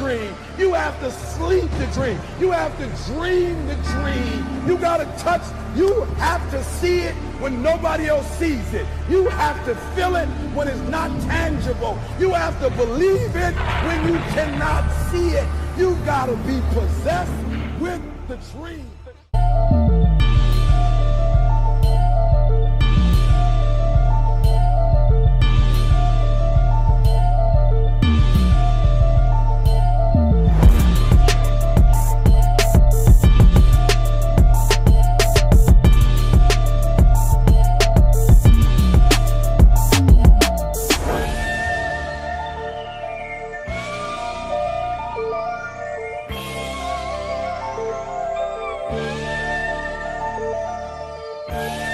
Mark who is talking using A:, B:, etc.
A: dream. You have to sleep the dream. You have to dream the dream. You got to touch. You have to see it when nobody else sees it. You have to feel it when it's not tangible. You have to believe it when you cannot see it. You got to be possessed with the dream.
B: Bye.